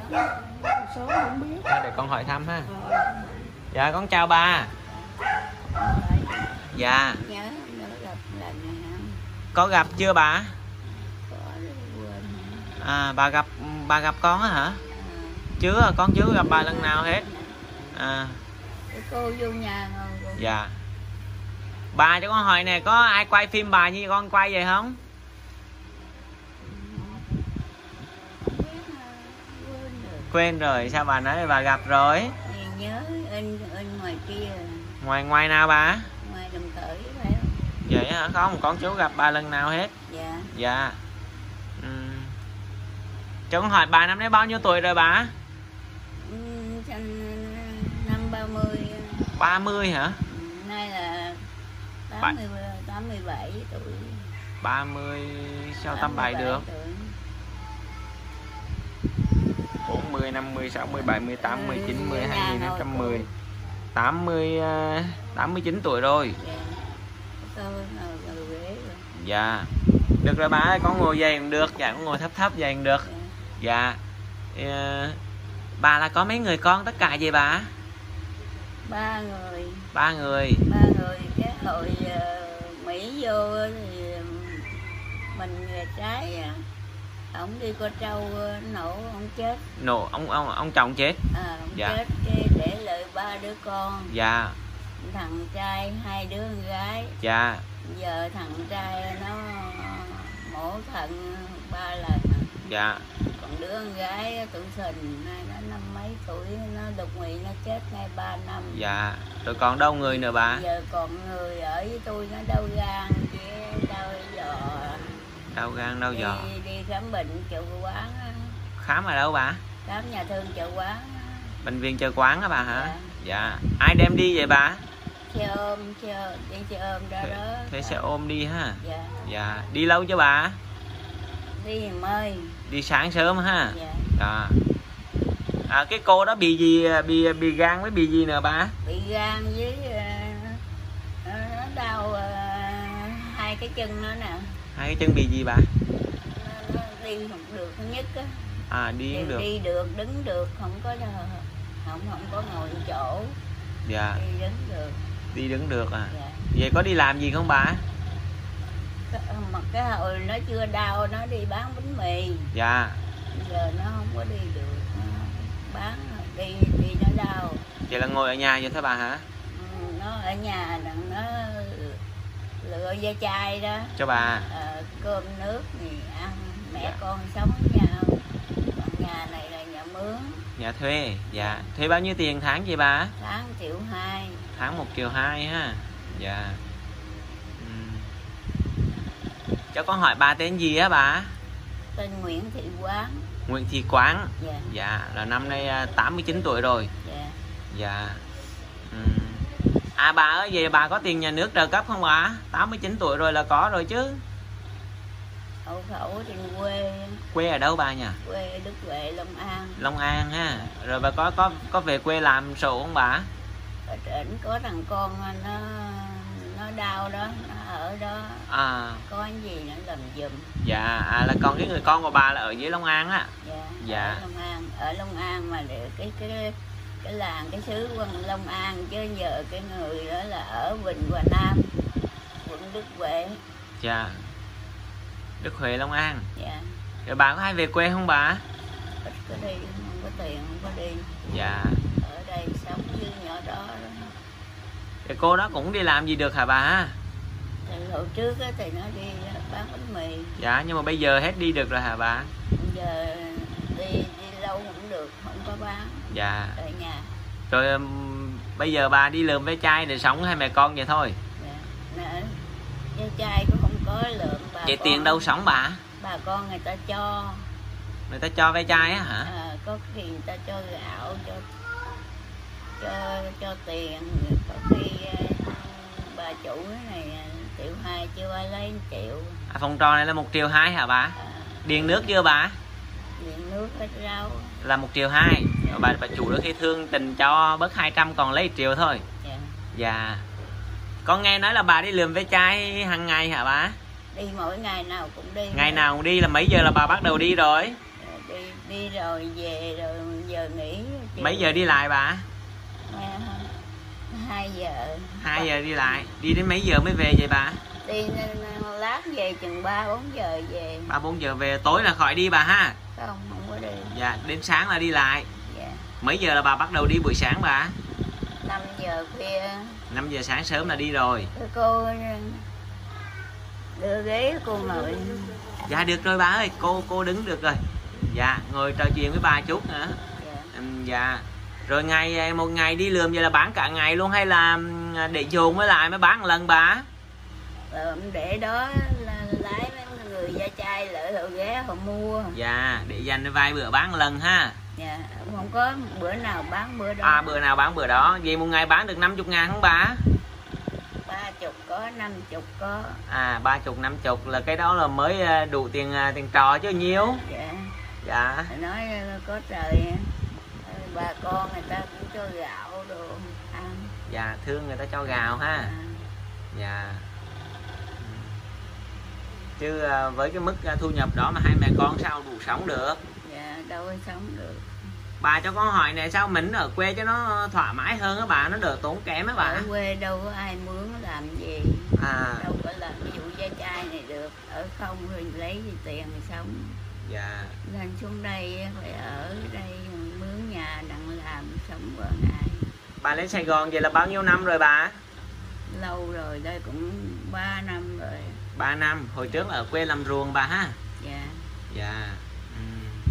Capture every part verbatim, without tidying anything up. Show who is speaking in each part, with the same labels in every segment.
Speaker 1: Số không biết.
Speaker 2: À, để con hỏi thăm ha. Dạ con chào bà. Dạ.
Speaker 1: Nhớ nhớ gặp lần này không?
Speaker 2: Có gặp chưa bà?
Speaker 1: Có quên.
Speaker 2: À bà gặp bà gặp con á hả?
Speaker 1: À.
Speaker 2: Chưa, con chưa gặp bà lần nào hết. À.
Speaker 1: Cái cô vô nhà rồi. Cô.
Speaker 2: Dạ. Bà cho con hỏi nè, có ai quay phim bà như con quay vậy không? Quên rồi, sao bà nói bà gặp rồi?
Speaker 1: Thì nhớ in in ngoài kia.
Speaker 2: Ngoài ngoài nào bà?
Speaker 1: Ngoài Đồng Khởi phải không?
Speaker 2: Vậy hả? Không, con chú gặp bà lần nào hết.
Speaker 1: Dạ.
Speaker 2: Dạ. Ừ. Cho con hỏi bà năm nay bao nhiêu tuổi rồi bà?
Speaker 1: Ừ, năm ba mươi.
Speaker 2: ba mươi hả?
Speaker 1: Nay là tám mươi, tám mươi bảy tuổi.
Speaker 2: ba mươi sao tám mươi bảy được?
Speaker 1: Tuổi.
Speaker 2: bốn mươi, năm mươi, sáu mươi, bảy mươi, tám mươi, chín mươi, hai nghìn hai trăm mười. tám mươi, tám mươi chín tuổi rồi. Dạ. Được rồi bà ơi, con ngồi dày cũng được. Dạ, con ngồi thấp thấp dày cũng được. Dạ. Ờ, bà là có mấy người con tất cả vậy bà?
Speaker 1: Ba người.
Speaker 2: Ba người.
Speaker 1: Ba người. Cái hồi uh, Mỹ vô thì mình trái ông đi qua trâu nổ ông chết.
Speaker 2: Nổ ông ông ông chồng chết.
Speaker 1: À, ông
Speaker 2: dạ.
Speaker 1: chết cái để lại ba đứa con.
Speaker 2: Dạ.
Speaker 1: Thằng trai hai đứa con gái.
Speaker 2: Dạ.
Speaker 1: Giờ thằng trai nó mổ thận ba lần.
Speaker 2: Dạ.
Speaker 1: Còn đứa con gái tuổi sình nay nó năm mấy tuổi, nó đột quỵ nó chết ngay ba năm.
Speaker 2: Dạ. Rồi còn đâu người nữa bà?
Speaker 1: Giờ còn người ở với tôi nó đau gan với đau giò.
Speaker 2: Đau gan đau giò.
Speaker 1: Đi, đi khám bệnh chợ quán.
Speaker 2: Khám ở đâu bà?
Speaker 1: Khám nhà thương chợ quán.
Speaker 2: Bệnh viện chợ quán á bà hả?
Speaker 1: Dạ.
Speaker 2: Dạ. Ai đem đi vậy bà?
Speaker 1: Xe ôm, xe, đi xe ôm ra
Speaker 2: Thế,
Speaker 1: đó.
Speaker 2: thế xe ôm đi ha?
Speaker 1: Dạ.
Speaker 2: Dạ. Đi lâu chưa bà?
Speaker 1: Đi thì mơi.
Speaker 2: Đi sáng sớm ha?
Speaker 1: Dạ.
Speaker 2: Dạ. À, cái cô đó bị gì, bị bị gan với bị gì nữa bà?
Speaker 1: Bị gan với uh, nó đau uh, hai cái chân nó nè.
Speaker 2: Hai cái chân bị gì bà?
Speaker 1: Nó, nó đi không được nhất á.
Speaker 2: À đi không được.
Speaker 1: Đi được, đứng được, không có không không có ngồi chỗ.
Speaker 2: Dạ.
Speaker 1: Đi đứng được.
Speaker 2: Đi đứng được à?
Speaker 1: Dạ.
Speaker 2: Vậy có đi làm gì không bà?
Speaker 1: Mà cái hồi nó chưa đau nó đi bán bánh mì.
Speaker 2: Dạ.
Speaker 1: Giờ nó không có đi được, nó bán đi đi nó đau.
Speaker 2: Vậy là ngồi ở nhà vậy thôi bà hả?
Speaker 1: Ừ, nó ở nhà nó lựa da chai đó
Speaker 2: cho bà.
Speaker 1: À, cơm nước thì ăn, mẹ
Speaker 2: dạ.
Speaker 1: con sống với nhau. Còn nhà này là nhà mướn.
Speaker 2: Nhà thuê. Dạ. Thuê bao nhiêu tiền tháng vậy bà?
Speaker 1: Tháng triệu hai.
Speaker 2: Tháng một triệu hai ha. Dạ. uhm. Cho con hỏi bà tên gì á bà?
Speaker 1: Tên Nguyễn Thị Quán.
Speaker 2: Nguyễn Thị Quán.
Speaker 1: Dạ.
Speaker 2: Dạ. Là năm nay tám mươi chín tuổi rồi.
Speaker 1: Dạ.
Speaker 2: Dạ. uhm. À bà ơi, vậy bà có tiền nhà nước trợ cấp không bà? tám mươi chín tuổi rồi là có rồi chứ.
Speaker 1: Hộ khẩu trên quê.
Speaker 2: Quê ở đâu bà nhỉ?
Speaker 1: Quê Đức Huệ, Long An.
Speaker 2: Long An ha. Rồi bà có có có về quê làm sổ không bà?
Speaker 1: Ở trển có thằng con nó nó đau đó, nó ở đó.
Speaker 2: À.
Speaker 1: Có cái gì nó làm giùm.
Speaker 2: Dạ. À, là còn cái người con của bà là ở dưới Long An á.
Speaker 1: Dạ.
Speaker 2: Dạ.
Speaker 1: Ở Long An, ở Long An mà để cái cái cái làng cái xứ quân Long An, chứ giờ cái người đó là ở Bình Hòa Nam, quận Đức Huệ.
Speaker 2: Dạ. Đức Huệ, Long An.
Speaker 1: Dạ.
Speaker 2: Rồi bà có hay về quê không bà?
Speaker 1: Ít có đi, không có tiền không có đi.
Speaker 2: Dạ.
Speaker 1: Ở đây sống với nhỏ đó, đó.
Speaker 2: Thì cô đó cũng đi làm gì được hả bà?
Speaker 1: Thì hồi trước á, thì nó đi bán bánh mì.
Speaker 2: Dạ, nhưng mà bây giờ hết đi được rồi hả bà?
Speaker 1: Bây giờ đi đi lâu cũng được, không có bán.
Speaker 2: Dạ.
Speaker 1: Ở nhà.
Speaker 2: Rồi um, bây giờ bà đi lượm ve chai để sống hai mẹ con vậy thôi?
Speaker 1: Dạ. Nè, ve chai cũng không có lượm. Bà
Speaker 2: vậy
Speaker 1: con,
Speaker 2: tiền đâu sống bà?
Speaker 1: Bà con người ta cho.
Speaker 2: Người ta cho ve chai á hả?
Speaker 1: À, có khi người ta cho gạo, cho cho cho tiền. Có khi bà chủ này triệu hai chưa ai lấy một triệu.
Speaker 2: À, phòng trọ này là một triệu hai hả bà?
Speaker 1: À,
Speaker 2: điện nước chưa bà?
Speaker 1: điện nước hết rau
Speaker 2: là một triệu hai. Rồi bà bà chủ đôi khi thương tình cho bớt hai trăm còn lấy một triệu thôi.
Speaker 1: Dạ.
Speaker 2: Dạ. Con nghe nói là bà đi lượm ve chai hàng ngày hả bà?
Speaker 1: Đi mỗi ngày nào cũng đi.
Speaker 2: Ngày nào cũng đi, là mấy giờ là bà bắt đầu đi rồi?
Speaker 1: Đi đi rồi về rồi giờ nghỉ.
Speaker 2: Mấy giờ đi lại bà?
Speaker 1: Hai giờ.
Speaker 2: Hai giờ đi lại, đi đến mấy giờ mới về vậy bà?
Speaker 1: Đi lát về chừng ba bốn giờ về.
Speaker 2: Ba bốn giờ về, tối là khỏi đi bà ha?
Speaker 1: Không, không có đi.
Speaker 2: Dạ, đến sáng là đi lại.
Speaker 1: Dạ.
Speaker 2: Mấy giờ là bà bắt đầu đi buổi sáng bà?
Speaker 1: Năm giờ khuya.
Speaker 2: Năm giờ sáng sớm là đi rồi.
Speaker 1: Cô đưa ghế cô ngồi.
Speaker 2: Dạ được rồi bà ơi, cô cô đứng được rồi. Dạ, ngồi trò chuyện với bà chút nữa.
Speaker 1: Dạ.
Speaker 2: Ừm, dạ. Rồi ngày một ngày đi lượm vậy là bán cả ngày luôn hay là để dồn với lại mới bán một lần bà?
Speaker 1: Lượm để đó là lái mấy người da chai lại họ ghé họ mua.
Speaker 2: Dạ, để dành vài bữa bán một lần ha.
Speaker 1: Dạ, không có bữa nào bán bữa đó.
Speaker 2: À, bữa nào bán bữa đó. Vậy một ngày bán được năm mươi ngàn không bà?
Speaker 1: Ba chục có, năm chục có.
Speaker 2: À, ba chục, năm chục là cái đó là mới đủ tiền tiền trò chứ nhiêu.
Speaker 1: Dạ.
Speaker 2: Dạ.
Speaker 1: Nói có trời, bà con người ta cũng cho gạo đồ ăn.
Speaker 2: Dạ, thương người ta cho gạo ha.
Speaker 1: À.
Speaker 2: Dạ. Chứ với cái mức thu nhập đó mà hai mẹ con sao đủ sống được?
Speaker 1: Dạ, đâu có sống được.
Speaker 2: Bà cho con hỏi này, sao mình ở quê cho nó thoải mái hơn á bà, nó đỡ tốn kém á bà?
Speaker 1: Ở quê đâu có ai mướn làm gì.
Speaker 2: À.
Speaker 1: Đâu có làm ví dụ da chai này được, ở không rồi lấy gì tiền mà sống.
Speaker 2: Dạ.
Speaker 1: Lên xuống đây phải ở đây mướn nhà đặng làm sống qua ngày.
Speaker 2: Bà lên Sài Gòn vậy là bao nhiêu năm rồi bà?
Speaker 1: Lâu rồi, đây cũng ba năm rồi.
Speaker 2: Ba năm, hồi trước là ở quê làm ruộng bà ha?
Speaker 1: Dạ.
Speaker 2: Dạ. Ừ.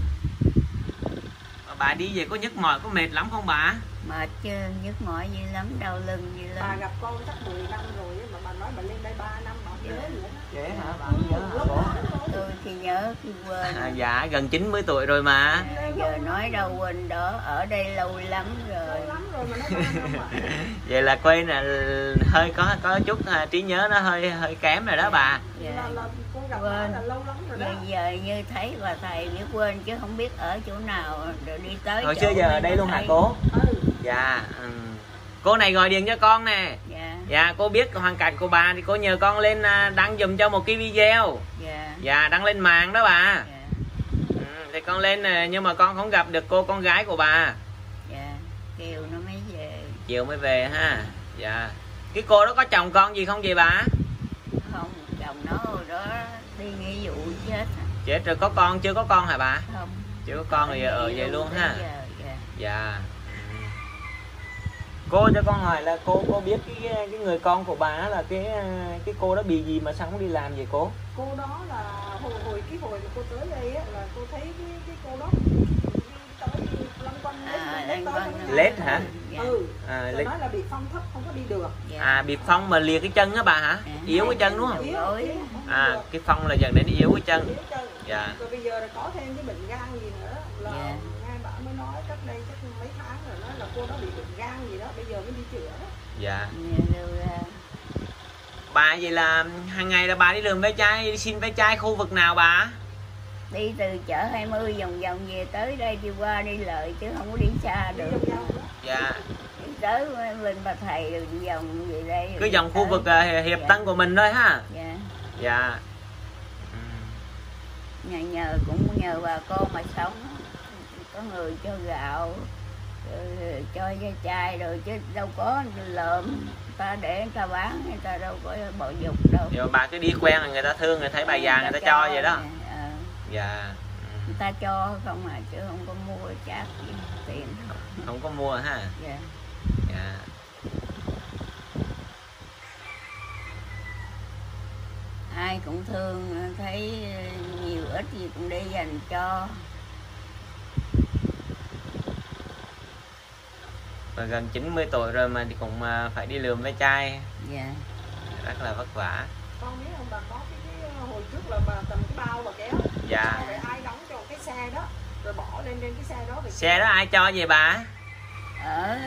Speaker 2: Bà đi về có nhức mỏi, có mệt lắm không bà?
Speaker 1: Mệt chứ, nhức mỏi dữ lắm, đau lưng dữ lắm.
Speaker 3: Bà gặp con chắc mười năm rồi mà bà nói bà lên đây ba năm bà nhớ gì đó.
Speaker 2: Vậy hả? Bà không nhớ hả cô?
Speaker 1: Tôi thì nhớ khi quên.
Speaker 2: À, dạ, gần chín mươi tuổi rồi mà.
Speaker 1: À, giờ nói đâu quên đó, ở đây lâu lắm rồi.
Speaker 3: Lâu lắm rồi mà nói ba năm à.
Speaker 2: Vậy là quê là hơi có có chút trí nhớ nó hơi hơi kém rồi đó bà.
Speaker 1: Dạ.
Speaker 3: Là, là con gặp bà
Speaker 1: Quên.
Speaker 3: là lâu lắm rồi đó.
Speaker 1: Giờ, giờ như thấy bà thầy biết quên chứ không biết ở chỗ nào rồi đi tới.
Speaker 2: Hồi
Speaker 1: chỗ
Speaker 2: xưa giờ ở đây luôn hả
Speaker 1: thấy.
Speaker 2: cô?
Speaker 3: Ừ.
Speaker 2: Dạ. Ừ. Cô này gọi điện cho con nè.
Speaker 1: Dạ.
Speaker 2: Dạ, cô biết hoàn cảnh của bà thì cô nhờ con lên đăng giùm cho một cái video.
Speaker 1: Dạ.
Speaker 2: Dạ, đăng lên mạng đó bà.
Speaker 1: Dạ.
Speaker 2: Ừ, thì con lên nè, nhưng mà con không gặp được cô con gái của bà.
Speaker 1: Dạ. Kêu nó mới về.
Speaker 2: Chiều mới về ha. Dạ. Cái cô đó có chồng con gì không vậy bà?
Speaker 1: Không, chồng nó hồi đó đi nghĩa vụ chết.
Speaker 2: Chết rồi, có con chưa có con hả bà?
Speaker 1: Không.
Speaker 2: Chưa có con rồi ở vậy luôn ha.
Speaker 1: Giờ, dạ.
Speaker 2: Dạ. Cô cho con hỏi là cô cô biết cái cái người con của bà là cái cái cô đó bị gì mà sao không đi làm vậy cô?
Speaker 3: Cô đó là hồi hồi cái hồi mà cô tới đây á là cô thấy cái cái cô đó tới lăn quanh
Speaker 1: À,
Speaker 3: lết
Speaker 1: lăn quanh.
Speaker 2: Lết hả?
Speaker 1: Dạ.
Speaker 3: Ừ.
Speaker 2: À,
Speaker 3: Rồi
Speaker 2: lết.
Speaker 3: nói là bị phong thấp không có đi được.
Speaker 1: Dạ.
Speaker 2: À, bị phong mà lìa cái chân á bà hả?
Speaker 1: À,
Speaker 2: Yếu cái chân đúng không?
Speaker 1: yếu. Gối.
Speaker 3: Yếu, không đi
Speaker 2: À,
Speaker 3: được.
Speaker 2: cái phong là dẫn đến yếu cái chân.
Speaker 3: Yếu chân.
Speaker 2: Dạ.
Speaker 3: Rồi bây giờ là có thêm cái bệnh gan gì nữa là
Speaker 1: Dạ.
Speaker 3: nghe bà mới nói cách đây chắc mấy tháng rồi nói là cô đó bị bệnh gan gì đó bây giờ mới đi chữa đó.
Speaker 2: Dạ.
Speaker 1: Dạ, rồi, à,
Speaker 2: Bà vậy là hàng ngày là bà đi lượm ve chai, đi xin ve chai khu vực nào bà?
Speaker 1: đi từ chợ hai mươi vòng vòng về tới đây đi qua đi lợi chứ không có đi xa
Speaker 3: Đi
Speaker 1: được.
Speaker 3: vòng vòng đó.
Speaker 2: Dạ.
Speaker 1: Đi tới bên bà thầy rồi đi vòng về đây.
Speaker 2: Cứ vòng khu
Speaker 1: tới.
Speaker 2: vực uh, Hiệp
Speaker 1: Dạ.
Speaker 2: Tân của mình thôi ha.
Speaker 1: Dạ.
Speaker 2: Dạ. Ừ.
Speaker 1: Nhờ nhờ cũng nhờ bà con mà sống, có người cho gạo, rồi cho da chai rồi chứ đâu có lợm ta để người ta bán, người ta đâu có bỏ dục đâu.
Speaker 2: Rồi bà cứ đi quen là người ta thương, người thấy bà già người ta cho vậy đó.
Speaker 1: À,
Speaker 2: Dạ. Ừ.
Speaker 1: người ta cho không à chứ không có mua chát gì tiền.
Speaker 2: Không có mua ha.
Speaker 1: Dạ.
Speaker 2: Dạ.
Speaker 1: Ai cũng thương, thấy nhiều ít gì cũng đi dành cho.
Speaker 2: Và gần chín mươi tuổi rồi mà thì cũng phải đi lượm ve chai.
Speaker 1: Dạ.
Speaker 2: Rất là vất vả.
Speaker 3: Con biết không bà có cái, cái hồi trước là bà cầm cái bao bà kéo.
Speaker 2: Dạ.
Speaker 3: Rồi ai đóng cho cái xe đó rồi bỏ lên trên cái xe đó.
Speaker 2: Xe đó ai cho vậy bà?
Speaker 1: Ở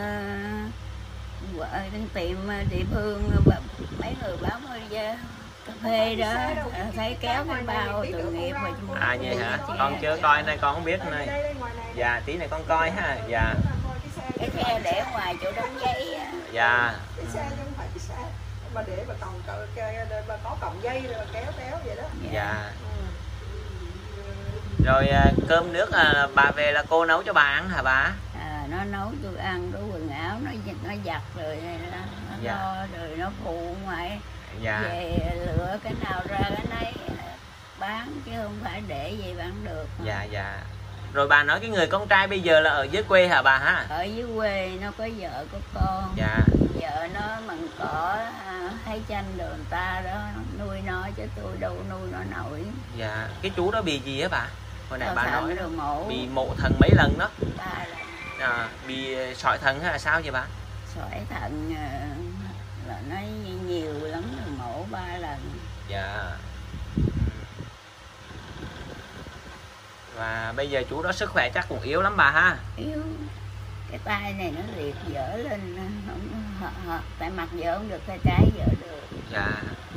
Speaker 1: uh, tiệm địa phương mấy người bán cà phê đó, à, thấy kéo cái bao tội nghiệp mà.
Speaker 2: À vậy hả? Con chưa coi này, con không biết này. Dạ, tí này con coi ha. Dạ.
Speaker 1: Cái xe để ngoài chỗ đóng giấy á.
Speaker 2: Dạ.
Speaker 3: Cái xe chứ không phải cái xe mà để bà còn bà có còng dây rồi bà kéo kéo vậy đó.
Speaker 2: Dạ. Rồi à, cơm nước à, bà về là cô nấu cho bà ăn hả bà?
Speaker 1: À, nó nấu tôi ăn, đổ quần áo nó nó giặt rồi này nó, nó
Speaker 2: Dạ.
Speaker 1: lo rồi nó phụ ngoại.
Speaker 2: Dạ.
Speaker 1: Về lựa cái nào ra cái nấy bán chứ không phải để vậy bán được mà.
Speaker 2: Dạ dạ. Rồi bà nói cái người con trai bây giờ là ở dưới quê hả bà ha?
Speaker 1: Ở dưới quê nó có vợ có con.
Speaker 2: Dạ.
Speaker 1: Vợ nó mần cỏ à, hái chanh rồi người ta đó nuôi nó chứ tôi đâu nuôi nó nổi.
Speaker 2: Dạ. Cái chú đó bị gì á bà? Hồi nãy bà nói đó.
Speaker 1: Mổ.
Speaker 2: Bị mộ thần mấy lần đó.
Speaker 1: Ba lần.
Speaker 2: À, bị sỏi thận hay là sao vậy bà?
Speaker 1: Sỏi thận là nó nhiều lắm rồi mổ ba lần.
Speaker 2: Dạ. Và bây giờ chú đó sức khỏe chắc cũng yếu lắm bà ha.
Speaker 1: Yếu. Cái tay này nó liệt dở lên không họ, họ, tại mặt dở không được, tay trái dở được.
Speaker 2: Dạ.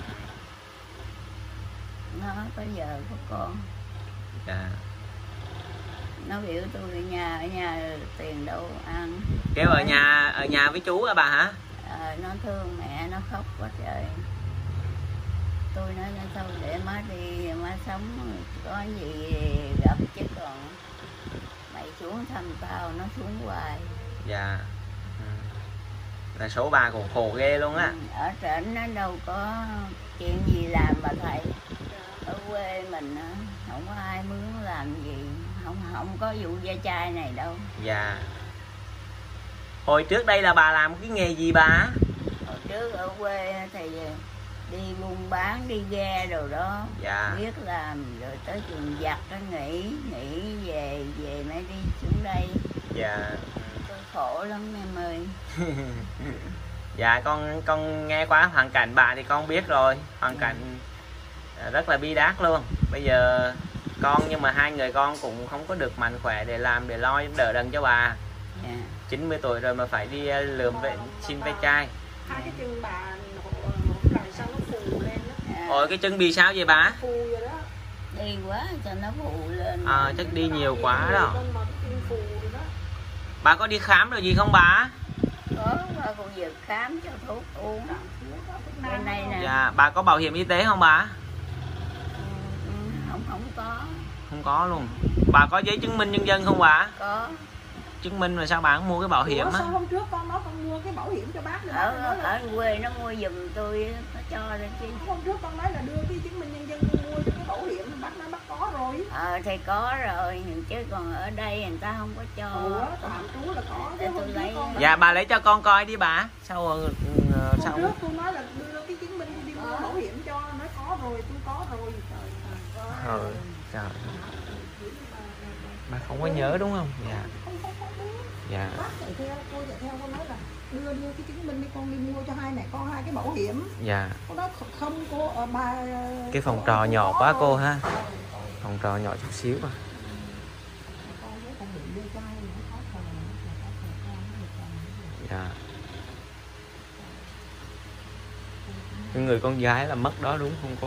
Speaker 1: Nó có vợ có con.
Speaker 2: Dạ.
Speaker 1: Nó biểu tôi ở nhà ở nhà tiền đâu ăn.
Speaker 2: Kêu ở nhà ở nhà với chú hả bà hả?
Speaker 1: À, nó thương mẹ nó khóc quá trời. Tôi nói nó sao để má đi má sống có gì gặp chứ còn mày xuống thăm tao nó xuống hoài.
Speaker 2: Dạ. Ừ. Là số bà cũng khổ ghê luôn á.
Speaker 1: Ừ, ở trển nó đâu có chuyện gì làm bà thầy. Ở quê mình không có ai mướn làm gì, không không có vụ da chai này đâu.
Speaker 2: Dạ. Hồi trước đây là bà làm cái nghề gì bà?
Speaker 1: Hồi trước ở quê thì đi buôn bán đi ghe rồi đó.
Speaker 2: Dạ.
Speaker 1: Biết làm rồi tới trường giặt nó nghỉ nghỉ về về mới đi xuống đây.
Speaker 2: Dạ.
Speaker 1: Tôi khổ lắm em ơi.
Speaker 2: Dạ con con nghe qua hoàn cảnh bà thì con biết rồi, hoàn cảnh rất là bi đát luôn. Bây giờ con nhưng mà hai người con cũng không có được mạnh khỏe để làm để lo đỡ đần cho bà.
Speaker 1: Yeah.
Speaker 2: chín mươi tuổi rồi mà phải đi lượm về xin ve chai.
Speaker 3: Hai cái chân bà lại sao nó phù lên đó.
Speaker 1: À,
Speaker 2: Ôi cái chân bị sao vậy bà?
Speaker 3: Phù vậy đó.
Speaker 1: đi quá cho nó phụ lên.
Speaker 2: À, chắc đi nhiều quá đó.
Speaker 3: Con mà cái chân phù rồi đó.
Speaker 2: Bà có đi khám rồi gì không bà?
Speaker 1: Có qua khu vực khám cho thuốc uống. Bên này nè.
Speaker 2: Dạ, bà có bảo hiểm y tế không bà?
Speaker 1: Ừ, không không có.
Speaker 2: Không có luôn. Bà có giấy chứng minh nhân dân không bà?
Speaker 1: Có.
Speaker 2: Chứng minh mà sao bà không mua cái bảo hiểm
Speaker 3: Ủa,
Speaker 2: á?
Speaker 3: sao hôm trước con nói con mua cái bảo hiểm cho bác nữa?
Speaker 1: Ở ở quê nó mua giùm tôi nó cho ra chứ.
Speaker 3: Hôm trước con nói là đưa cái chứng minh nhân dân con mua cho cái bảo hiểm, bác nói bác có rồi.
Speaker 1: Ờ thì có rồi chứ còn ở đây người ta không có cho.
Speaker 3: Ủa, tạm trú là có.
Speaker 1: Để tôi lấy.
Speaker 2: Dạ bà lấy cho con coi đi bà. Sao uh, sao?
Speaker 3: Hôm trước tôi nói là đưa cái chứng minh đi mua bảo hiểm cho, nói có rồi, tôi có rồi. Trời ơi.
Speaker 2: Trời, trời. Bà không có nhớ đúng không? Dạ.
Speaker 3: Không, không, không biết.
Speaker 2: Dạ.
Speaker 3: Bác chạy theo, cô chạy theo con nói là đưa đưa cái chứng minh đi con đi mua cho hai mẹ con hai cái bảo hiểm.
Speaker 2: Dạ.
Speaker 3: Cô nói không cô à, bà.
Speaker 2: Cái phòng trọ nhỏ quá cô ha. Phòng trọ nhỏ chút xíu à. Dạ. Cái người con gái là mất đó đúng không cô?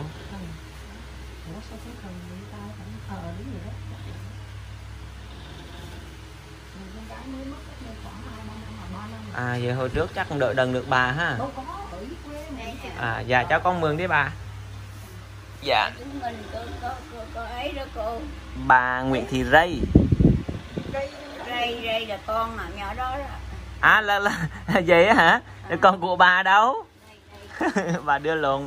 Speaker 2: À vậy hồi trước chắc cũng đợi đần được bà ha. À dạ cho con mượn đi bà. Dạ.
Speaker 1: Chứng minh có, có, có, có ấy đó cô.
Speaker 2: Bà Nguyễn Thị Rây.
Speaker 1: Rây Rây là con nào nhỏ đó đó.
Speaker 2: À là, là vậy á hả? À. Con của bà đâu? Bà đưa lộn.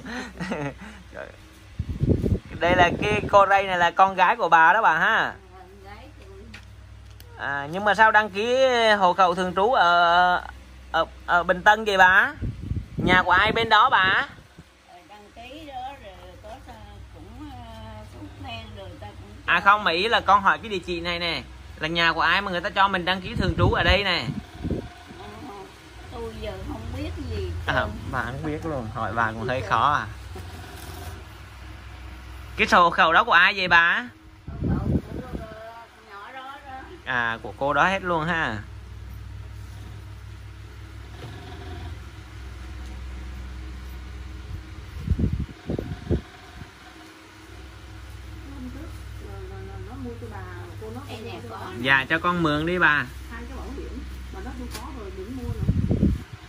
Speaker 2: Đây là cái cô Rây này là con gái của bà đó bà ha. À, nhưng mà sao đăng ký hộ khẩu thường trú ở, ở ở Bình Tân vậy bà? Nhà của ai bên đó bà?
Speaker 1: Đăng ký đó rồi có cũng thuốc men rồi ta cũng.
Speaker 2: À không mà ý là con hỏi cái địa chỉ này nè, là nhà của ai mà người ta cho mình đăng ký thường trú ở đây nè.
Speaker 1: Tôi giờ không biết gì.
Speaker 2: À, bà không biết luôn, hỏi bà cũng hơi khó à. Cái sổ hộ khẩu đó của ai vậy bà? À của cô đó hết luôn ha. Dạ cho con mượn đi bà.
Speaker 3: Hai cái bảo hiểm mà nó tôi có rồi đừng mua nữa.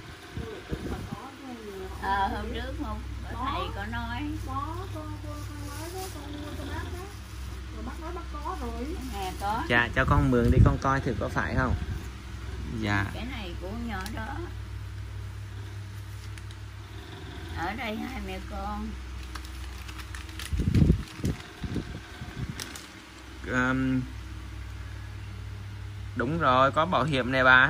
Speaker 1: Ờ hôm trước không thầy có nói.
Speaker 3: Có con con con nói đó con mua cho bác đó. Rồi bác nói bác có rồi.
Speaker 1: Nghe có.
Speaker 2: Dạ cho con mượn đi con coi thử có phải không. Dạ.
Speaker 1: Cái này của nhỏ đó. Ở đây hai mẹ con.
Speaker 2: Um, đúng rồi, có bảo hiểm này bà.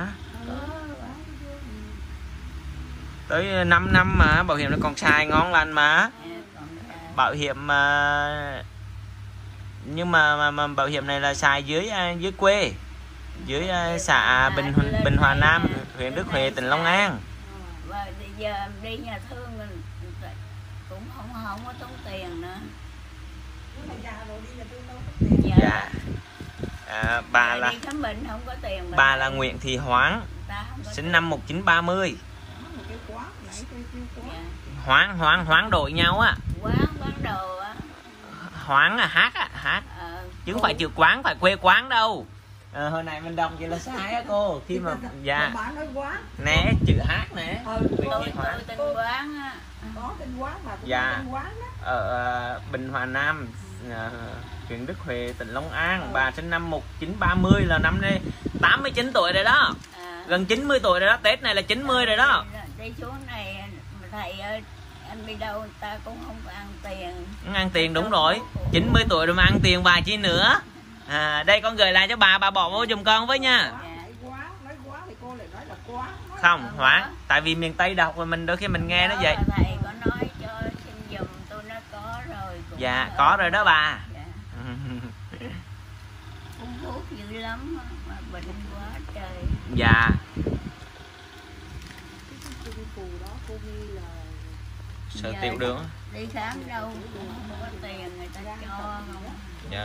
Speaker 2: Tới năm năm mà bảo hiểm nó còn xài ngon lành mà. Bảo hiểm mà nhưng mà, mà, mà bảo hiểm này là xài dưới dưới quê, dưới xã Bình Bình Hòa Nam, huyện Đức Huệ, tỉnh Long An.
Speaker 1: Và giờ đi nhà thương mình cũng không không có tốn tiền nữa.
Speaker 2: Dạ. À, bà là
Speaker 1: đi khám bệnh không có tiền.
Speaker 2: Bà là Nguyễn Thị Hoáng, sinh năm một nghìn chín trăm ba mươi. Hoáng Hoáng Hoáng đổi nhau á.
Speaker 1: Quán quán đồ á.
Speaker 2: Hoáng là hát á, hát.
Speaker 1: Ờ,
Speaker 2: chứ không phải chữ quán, phải quê quán đâu. À, hồi này mình đọc vậy là sai á cô. Khi mà dạ nè chữ hát nè.
Speaker 1: Tôi tôi tên quán á.
Speaker 3: Có tên quán mà cũng
Speaker 2: dạ.
Speaker 3: tên quán đó.
Speaker 2: Ở uh, Bình Hòa Nam, uh, huyện Đức Huệ, tỉnh Long An. Ừ. Bà sinh năm một nghìn chín trăm ba mươi là năm nay tám mươi chín tuổi rồi đó. À. Gần chín mươi tuổi rồi đó, Tết này là chín mươi rồi đó.
Speaker 1: Đi xuống này thầy ơi, anh đi đâu người ta cũng không có ăn tiền.
Speaker 2: Không ăn tiền đúng rồi. chín mươi tuổi rồi mà ăn tiền bà chi nữa. À, đây con gửi lại cho bà, bà bỏ vô giùm con với nha. Không, Hoáng. Tại vì miền Tây đọc rồi mình đôi khi mình nghe nó vậy.
Speaker 1: Thầy có nói cho xin giùm tôi nó có rồi.
Speaker 2: Dạ, có rồi đó bà.
Speaker 1: Dạ. Uống thuốc dữ lắm mà bệnh quá trời.
Speaker 2: Dạ. Sợ tiểu đường.
Speaker 1: Đi khám đâu cũng không có tiền người ta cho không.
Speaker 2: Dạ.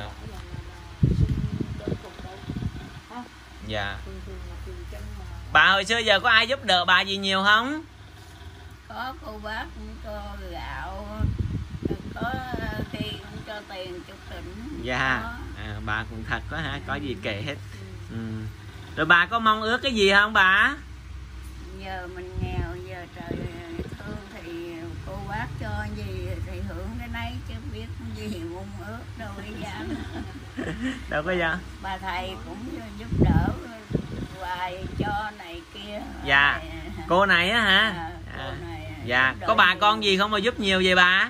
Speaker 2: Dạ. Bà hồi xưa giờ có ai giúp đỡ bà gì nhiều không?
Speaker 1: Có cô bác cũng cho gạo, có khi cũng cho tiền chục tỉnh.
Speaker 2: Dạ. À, bà cũng thật quá hả, có gì kể hết. Ừ. Rồi bà có mong ước cái gì không bà?
Speaker 1: Giờ mình nghèo, giờ trời thương thì cô bác cho gì thì hưởng cái nấy chứ biết gì mong ước đâu có dám.
Speaker 2: Đâu có dám.
Speaker 1: Bà thầy cũng giúp đỡ hoài cho này kia.
Speaker 2: Dạ. Cô này á hả? À, à. Này, dạ. Có bà con gì không mà giúp nhiều vậy bà?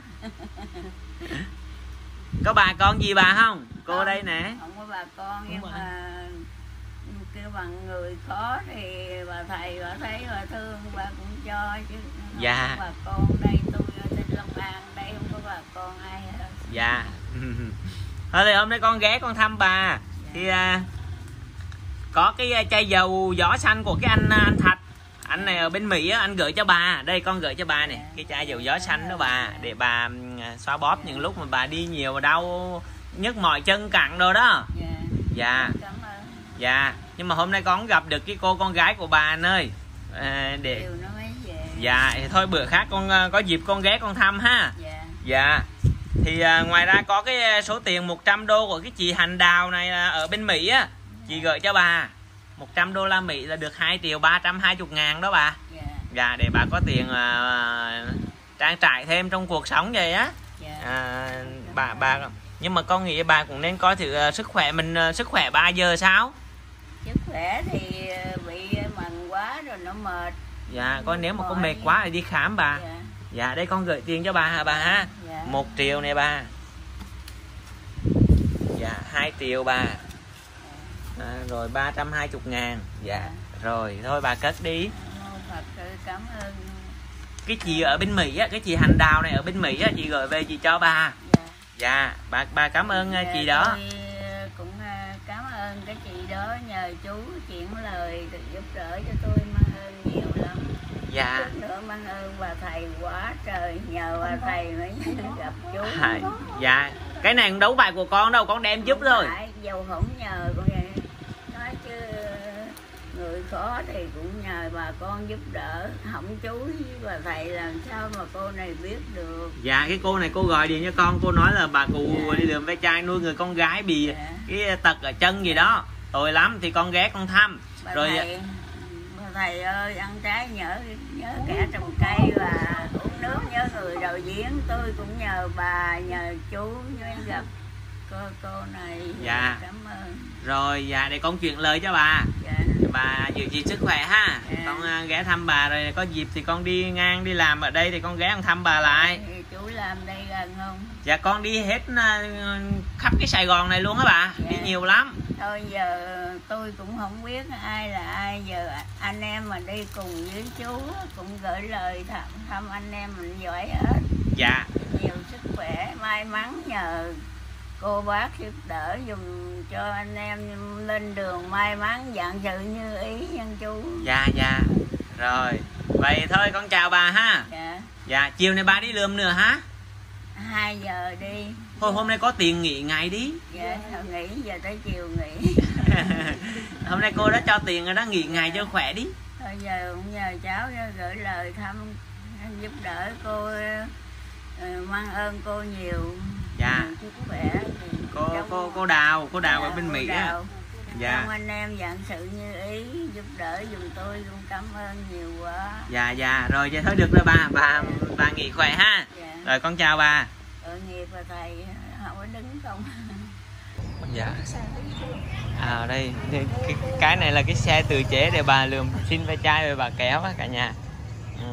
Speaker 2: Có bà con gì bà không? Cô không, đây nè.
Speaker 1: Không có bà con nhưng mà kêu bằng người khó thì bà thầy bà thấy bà thương bà cũng cho chứ.
Speaker 2: Dạ.
Speaker 1: Không có bà con đây tôi ở trên Long An đây không có bà con ai hết.
Speaker 2: Dạ. Thôi thì hôm nay con ghé con thăm bà. Dạ. Thì à, có cái chai dầu gió xanh của cái anh anh Thạch, anh này ở bên Mỹ á, anh gửi cho bà. Đây con gửi cho bà nè, cái chai dầu gió xanh đó bà, để bà xoa bóp những lúc mà bà đi nhiều mà đau nhức mỏi chân cẳng rồi đó. Dạ. Dạ. Nhưng mà hôm nay con gặp được cái cô con gái của bà anh ơi. À, để dạ thì thôi bữa khác con có dịp con ghé con thăm ha. Dạ. Thì à, ngoài ra có cái số tiền một trăm đô của cái chị Hành Đào này ở bên Mỹ á, chị gửi cho bà một trăm đô la Mỹ là được hai triệu ba trăm hai mươi ngàn đó bà. Yeah. Dạ, để bà có tiền uh, trang trải thêm trong cuộc sống vậy á. Yeah. À, bà bà nhưng mà con nghĩ bà cũng nên coi thử uh, sức khỏe mình, uh, sức khỏe ba giờ sao?
Speaker 1: Sức khỏe thì bị mần quá rồi nó mệt.
Speaker 2: Dạ, con nếu mà có mệt quá thì đi khám bà. Yeah. Dạ, đây con gửi tiền cho bà hả bà ha? Yeah. một triệu này bà. Dạ, hai triệu bà. À, rồi ba trăm hai mươi ngàn. Dạ. Rồi thôi bà cất đi.
Speaker 1: Cảm ơn.
Speaker 2: Cái chị ở bên Mỹ á, cái chị Hành Đào này ở bên Mỹ á, chị gửi về chị cho bà. Dạ. Dạ, bà bà cảm ơn dạ, chị đó.
Speaker 1: Cũng cảm ơn cái chị đó, nhờ chú chuyển lời giúp đỡ cho tôi, mang ơn nhiều lắm.
Speaker 2: Dạ.
Speaker 1: Chút nữa mang ơn bà thầy quá trời, nhờ bà thầy mới gặp chú.
Speaker 2: À, dạ. Cái này đấu bài của con đâu, con đem giúp thôi.
Speaker 1: Dầu không nhờ con vậy. Nói chứ người khó thì cũng nhờ bà con giúp đỡ, không chú với bà thầy làm sao mà cô này biết được.
Speaker 2: Dạ, cái cô này cô gọi điện cho con, cô nói là bà cụ dạ. đi đường ve chai nuôi người con gái bị dạ. cái tật ở chân gì đó, tội lắm thì con ghé con thăm.
Speaker 1: Bà
Speaker 2: rồi
Speaker 1: thầy, bà thầy ơi, ăn trái nhớ nhớ kẻ trồng cây và uống nước nhớ người đầu diễn, tôi cũng nhờ bà, nhờ chú mới gặp cô, cô này.
Speaker 2: Dạ.
Speaker 1: Cảm ơn.
Speaker 2: Rồi dạ, để con chuyển lời cho bà.
Speaker 1: Dạ.
Speaker 2: Bà giữ gìn sức khỏe ha.
Speaker 1: Dạ.
Speaker 2: Con uh, ghé thăm bà, rồi có dịp thì con đi ngang đi làm ở đây thì con ghé con thăm bà lại.
Speaker 1: Thì chú làm đây gần không?
Speaker 2: Dạ con đi hết uh, khắp cái Sài Gòn này luôn á bà.
Speaker 1: Dạ.
Speaker 2: Đi nhiều lắm.
Speaker 1: Thôi giờ tôi cũng không biết ai là ai, giờ anh em mà đi cùng với chú cũng gửi lời thăm, thăm anh em mình giỏi hết.
Speaker 2: Dạ.
Speaker 1: Nhiều sức khỏe, may mắn nhờ cô bác giúp đỡ dùm cho anh em lên đường may mắn dạng sự như ý nhân chú.
Speaker 2: Dạ dạ. Rồi vậy thôi con chào bà ha.
Speaker 1: Dạ.
Speaker 2: Dạ chiều này bà đi lượm nữa hả?
Speaker 1: Hai giờ đi.
Speaker 2: Thôi hôm nay có tiền nghỉ ngày đi.
Speaker 1: Dạ thôi nghỉ, giờ tới chiều nghỉ.
Speaker 2: Hôm nay cô đã cho tiền rồi đó, nghỉ ngày cho khỏe đi.
Speaker 1: Thôi giờ cũng nhờ cháu gửi lời thăm giúp đỡ cô, mang ơn cô nhiều.
Speaker 2: Dạ.
Speaker 1: Sức khỏe.
Speaker 2: Cô cô cô Đào, cô Đào ở bên Mỹ á. Dạ.
Speaker 1: Trong anh em dạng sự như ý giúp đỡ dùm tôi, cũng cảm ơn nhiều quá.
Speaker 2: Dạ dạ, rồi vậy thôi được rồi bà, bà bà nghỉ khỏe ha.
Speaker 1: Dạ.
Speaker 2: Rồi con chào bà.
Speaker 1: Tội nghiệp là thầy không có đứng không.
Speaker 2: Dạ. À đây cái, cái, cái này là cái xe tự chế để bà lượm xin ve chai rồi bà kéo á cả nhà. Ừ.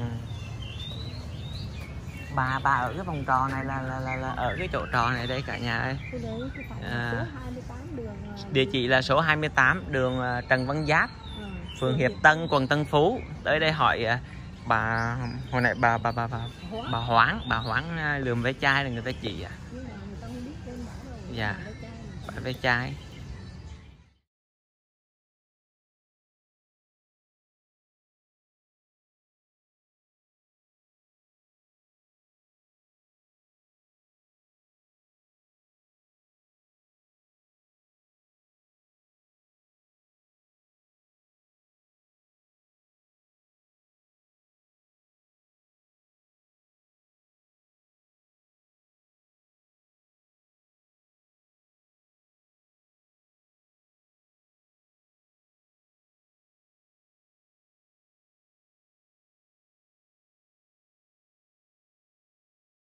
Speaker 2: Bà bà ở cái vòng tròn này là là, là là ở cái chỗ tròn này đây cả nhà ơi. À, địa chỉ là số hai mươi tám đường Trần Văn Giáp, phường Hiệp Tân, quận Tân Phú. Tới đây hỏi bà hồi nãy bà bà bà bà bà Hoáng, bà Hoáng lượm ve chai là người ta chỉ à. Dạ, ve chai.